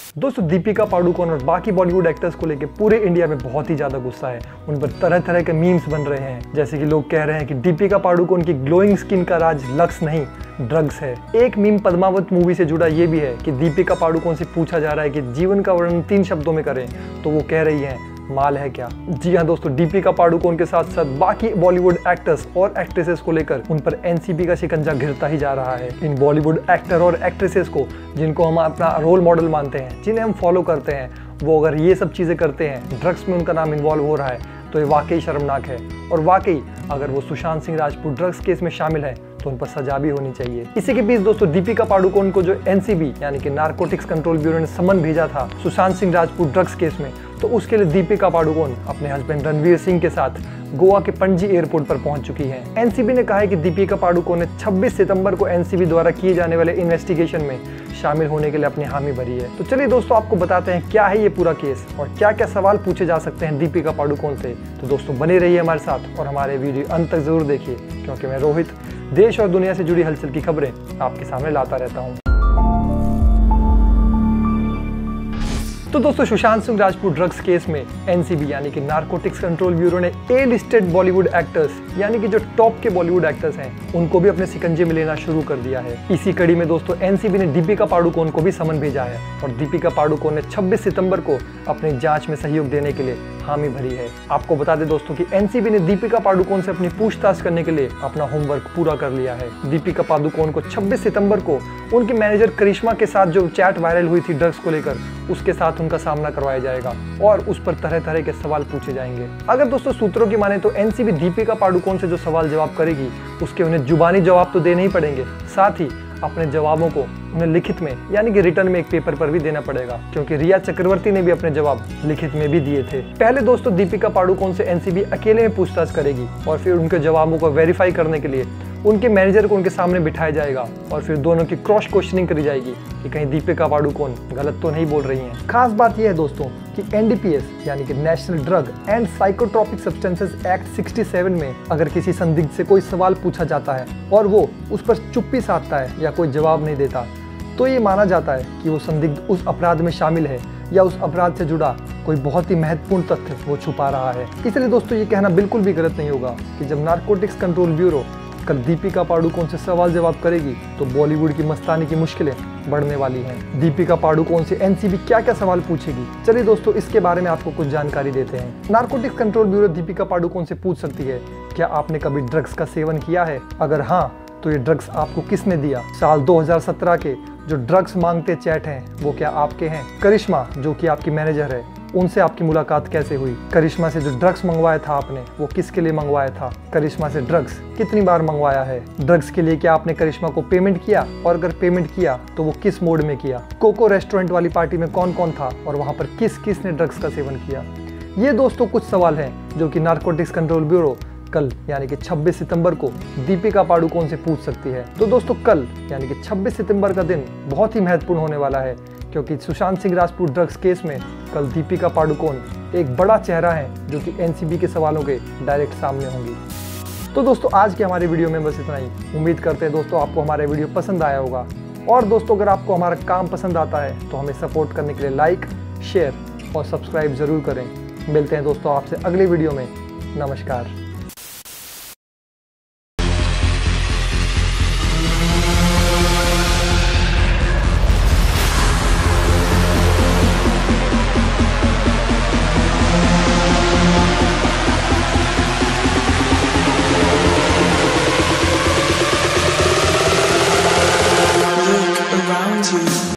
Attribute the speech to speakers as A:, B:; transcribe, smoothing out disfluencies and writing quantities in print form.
A: दोस्तों दीपिका पादुकोण और बाकी बॉलीवुड एक्टर्स को लेकर पूरे इंडिया में बहुत ही ज्यादा गुस्सा है। उन पर तरह तरह के मीम्स बन रहे हैं, जैसे कि लोग कह रहे हैं कि दीपिका पादुकोण की ग्लोइंग स्किन का राज लक्स नहीं ड्रग्स है। एक मीम पद्मावत मूवी से जुड़ा ये भी है कि दीपिका पादुकोण से पूछा जा रहा है कि जीवन का वर्णन 3 शब्दों में करें, तो वो कह रही है माल है क्या। जी हाँ दोस्तों, दीपिका पादुकोण के साथ साथ बाकी बॉलीवुड एक्टर्स और एक्ट्रेसेस को लेकर उन पर एनसीबी का शिकंजा घिरता ही जा रहा है। इन बॉलीवुड एक्टर और एक्ट्रेसेस को, जिनको हम अपना रोल मॉडल मानते हैं, जिन्हें हम फॉलो करते हैं, वो अगर ये सब चीजें करते हैं, ड्रग्स में उनका नाम इन्वॉल्व हो रहा है, तो ये वाकई शर्मनाक है। और वाकई अगर वो सुशांत सिंह राजपूत ड्रग्स केस में शामिल है तो उन पर सजा भी होनी चाहिए। इसी के बीच दोस्तों दीपिका पादुकोण को जो एनसीबी यानी कि नारकोटिक्स कंट्रोल ब्यूरो ने समन भेजा था सुशांत सिंह राजपूत ड्रग्स केस में, तो उसके लिए दीपिका पादुकोण अपने हस्बैंड रणवीर सिंह के साथ गोवा के पणजी एयरपोर्ट पर पहुंच चुकी है। एनसीबी ने कहा है कि दीपिका पादुकोण ने 26 सितंबर को एनसीबी द्वारा किए जाने वाले इन्वेस्टिगेशन में शामिल होने के लिए अपनी हामी भरी है। तो चलिए दोस्तों आपको बताते हैं क्या है ये पूरा केस और क्या क्या सवाल पूछे जा सकते हैं दीपिका पादुकोण से। तो दोस्तों बने रहिए हमारे साथ और हमारे वीडियो अंत तक जरूर देखिए, क्योंकि मैं रोहित देश और दुनिया से जुड़ी हलचल की खबरें आपके सामने लाता रहता हूँ। तो दोस्तों सुशांत सिंह राजपूत ड्रग्स केस में एनसीबी यानी कि नारकोटिक्स कंट्रोल ब्यूरो ने ए लिस्टेड बॉलीवुड एक्टर्स यानी कि जो टॉप के बॉलीवुड एक्टर्स हैं उनको भी अपने शिकंजे में लेना शुरू कर दिया है। इसी कड़ी में दोस्तों एनसीबी ने दीपिका पादुकोण को भी समन भेजा है और दीपिका पादुकोण ने 26 सितंबर को अपनी जांच में सहयोग देने के लिए हामी भरी है। आपको बता दें दोस्तों कि एनसीबी ने दीपिका पादुकोण से अपनी पूछताछ करने के लिए अपना होमवर्क पूरा कर लिया है। दीपिका पादुकोण को 26 सितंबर को उनकी मैनेजर करिश्मा के साथ जो चैट वायरल हुई थी ड्रग्स को लेकर, उसके साथ उनका सामना करवाया जाएगा और उस पर तरह तरह के सवाल पूछे जाएंगे। अगर दोस्तों सूत्रों की माने तो एनसीबी दीपिका पादुकोण से जो सवाल जवाब करेगी उसके उन्हें जुबानी जवाब तो देने ही पड़ेंगे, साथ ही अपने जवाबों को उन्हें लिखित में यानी कि रिटर्न में एक पेपर पर भी देना पड़ेगा, क्योंकि रिया चक्रवर्ती ने भी अपने जवाब लिखित में भी दिए थे। पहले दोस्तों दीपिका पादुकोण से एनसीबी अकेले में पूछताछ करेगी और फिर उनके जवाबों को वेरीफाई करने के लिए उनके मैनेजर को उनके सामने बिठाया जाएगा और फिर दोनों की क्रॉस क्वेश्चनिंग करी जाएगी कि कहीं दीपिका पादुकोण गलत तो नहीं बोल रही हैं। खास बात यह है दोस्तों कि एनडीपीएस यानी कि national drug and psychotropic substances act 67 में अगर किसी संदिग्ध से कोई सवाल पूछा जाता है और वो उस पर चुप्पी साधता है या कोई जवाब नहीं देता, तो ये माना जाता है कि वो संदिग्ध उस अपराध में शामिल है या उस अपराध से जुड़ा कोई बहुत ही महत्वपूर्ण तथ्य वो छुपा रहा है। इसलिए दोस्तों ये कहना बिल्कुल भी गलत नहीं होगा कि जब नारकोटिक्स कंट्रोल ब्यूरो कल दीपिका पादुकोण से सवाल जवाब करेगी तो बॉलीवुड की मस्तानी की मुश्किलें बढ़ने वाली हैं। दीपिका पादुकोण से एनसीबी क्या क्या सवाल पूछेगी, चलिए दोस्तों इसके बारे में आपको कुछ जानकारी देते हैं। Narcotics control bureau Deepika Padukone से पूछ सकती है, क्या आपने कभी ड्रग्स का सेवन किया है? अगर हाँ तो ये ड्रग्स आपको किसने दिया? साल 2017 के जो ड्रग्स मांगते चैट हैं वो क्या आपके हैं? करिश्मा जो कि आपकी मैनेजर है, उनसे आपकी मुलाकात कैसे हुई? करिश्मा से जो ड्रग्स मंगवाया था आपने वो किसके लिए मंगवाया था? करिश्मा से ड्रग्स कितनी बार मंगवाया है? ड्रग्स के लिए क्या आपने करिश्मा को पेमेंट किया और अगर पेमेंट किया तो वो किस मोड में किया? कोको रेस्टोरेंट वाली पार्टी में कौन कौन था और वहां पर किस किस ने ड्रग्स का सेवन किया? ये दोस्तों कुछ सवाल हैं जो कि नारकोटिक्स कंट्रोल ब्यूरो कल यानी कि 26 सितंबर को दीपिका पादुकोण से पूछ सकती है। तो दोस्तों कल यानी कि 26 सितंबर का दिन बहुत ही महत्वपूर्ण होने वाला है, क्योंकि सुशांत सिंह राजपूत ड्रग्स केस में कल दीपिका पादुकोण एक बड़ा चेहरा है जो कि एनसीबी के सवालों के डायरेक्ट सामने होंगी। तो दोस्तों आज के हमारे वीडियो में बस इतना ही। उम्मीद करते हैं दोस्तों आपको हमारा वीडियो पसंद आया होगा और दोस्तों अगर आपको हमारा काम पसंद आता है तो हमें सपोर्ट करने के लिए लाइक, शेयर और सब्सक्राइब जरूर करें। मिलते हैं दोस्तों आपसे अगले वीडियो में। नमस्कार।